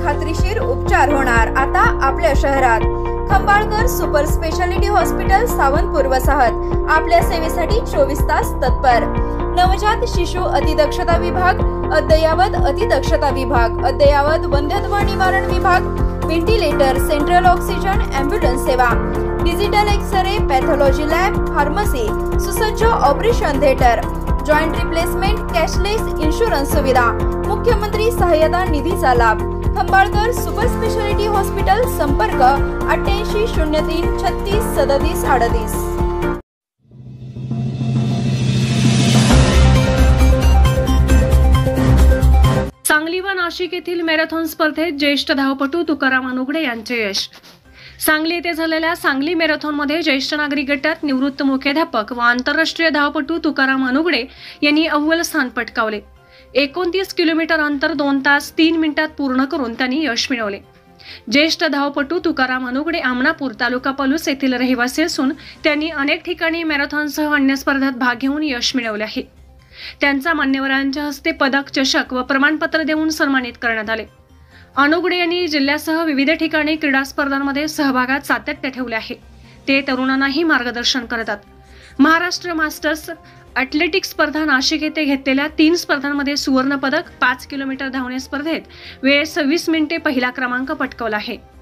खात्रीशीर उपचार होणार आता आपल्या शहरात। Khambalkar super speciality hospital Sawantpur वसाहत आपल्या सेवेसाठी 24 तास तत्पर। नवजात शिशु अतिदक्षता विभाग, अद्ययावत अतिदक्षता विभाग, अद्ययावत वंध्यत्व निवारण विभाग, व्हेंटिलेटर, सेंट्रल ऑक्सिजन, एम्ब्युलन्स सेवा, digital X ray, pathology lab, pharmacy, सुसज्ज operation theatre, joint replacement, cashless insurance सुविधा, मुख्यमंत्री सहायता निधीचा लाभ। खंबाळकर सुपर स्पेशालिटी हॉस्पिटल, संपर्क 88 03 36 37 38। सांगली व नाशिक येथील मॅरेथॉन स्पर्धेत ज्येष्ठ धावपटू तुकाराम अनुगडे यांचे यश। सांगली येथे झालेल्या सांगली मॅरेथॉनमध्ये ज्येष्ठ नागरिक गटात निवृत्त मुख्याध्यापक व आंतरराष्ट्रीय धावपटू तुकाराम अनुगडे यांनी अव्वल स्थान पटकावले। 29 किलोमीटर अंतर 2 तास 3 मिनिटात पूर्ण करून त्यांनी यश मिळवले। ज्येष्ठ धावपटू तुकाराम अनुगडे आमनापूर तालुका पलूस येथील रहिवासी असून त्यांनी अनेक ठिकाणी मॅरेथॉनसह अन्य स्पर्धात भाग घेऊन यश मिळवले आहे। त्यांचा मान्यवरांच्या हस्ते पदक, चषक व प्रमाणपत्र देऊन सन्मानित करण्यात आले। अनुगडे यांनी जिल्ह्यासह विविध ठिकाणी क्रीडा स्पर्धांमध्ये सहभागात सातत्य ठेवले आहे। ते तरुणांनाही मार्गदर्शन करतात। महाराष्ट्र मास्टर्स ॲथलेटिक्स स्पर्धा नाशिक येथे घेतलेल्या 3 स्पर्धांमध्ये सुवर्ण पदक, 5 किलोमीटर धावणे स्पर्धेत वेळ 26 मिनिटे पहिला क्रमांक पटकावला आहे।